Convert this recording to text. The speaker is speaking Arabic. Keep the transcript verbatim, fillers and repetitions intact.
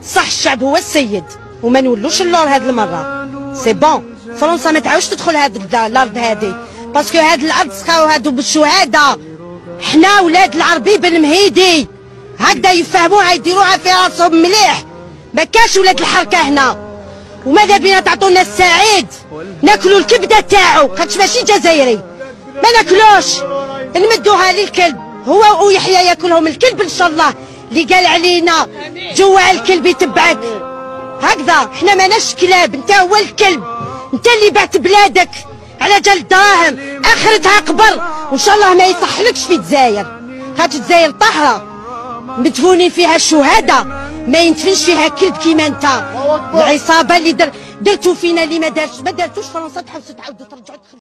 صح الشعب هو السيد وما نولوش اللور هاد المره. سي بون فرنسا ما تعاودش تدخل هاد الارض هادي باسكو هاد الارض سخاو هادو بالشهاده. حنا ولاد العربي بن مهيدي هكذا يفهموها يديروها في راسهم مليح. ما كاش ولاد الحركه هنا. وماذا بينا تعطونا السعيد ناكلوا الكبده تاعو خاطش ماشي جزائري ما ناكلوش نمدوها للكلب هو ويحيى ياكلهم الكلب ان شاء الله. اللي قال علينا جوع الكلب يتبعك هكذا. حنا ماناش كلاب انت هو الكلب. انت اللي بعت بلادك على جال دراهم اخرتها قبر وان شاء الله ما يصحلكش في الجزائر خاطر الجزائر طاهره مدفونين فيها الشهداء ما يندفنش فيها كلب كيما انت. العصابه اللي در درتو فينا اللي ما دارش ما دارتوش فرنسا تحبسوا تعاودوا ترجعوا